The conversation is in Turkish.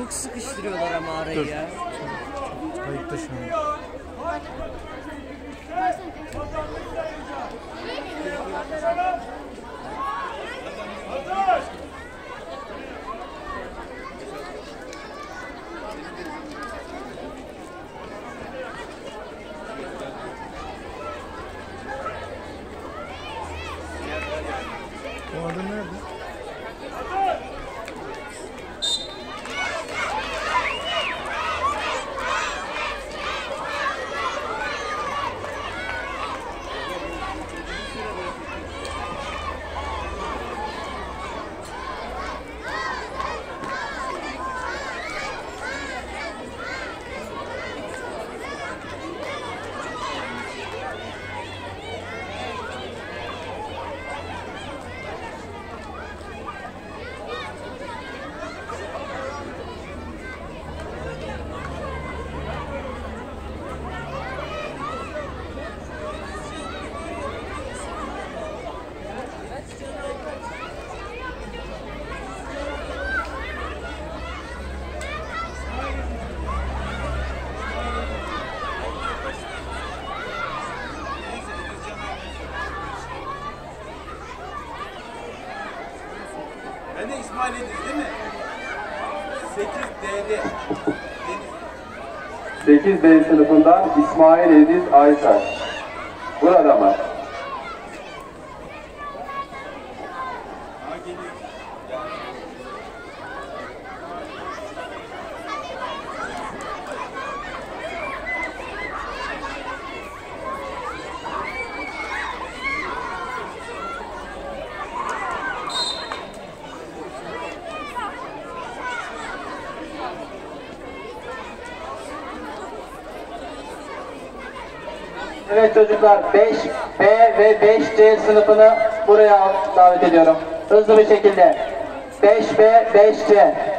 Çok sıkıştırıyorlar ama arayı ya. Kayıtta şu an. O adam nerede? Ben de İsmail Ediz değil mi? 8D'de. 8B sınıfından İsmail Ediz Aytaş. Burada mı? Evet çocuklar, 5B ve 5C sınıfını buraya davet ediyorum. Hızlı bir şekilde. 5B, 5C.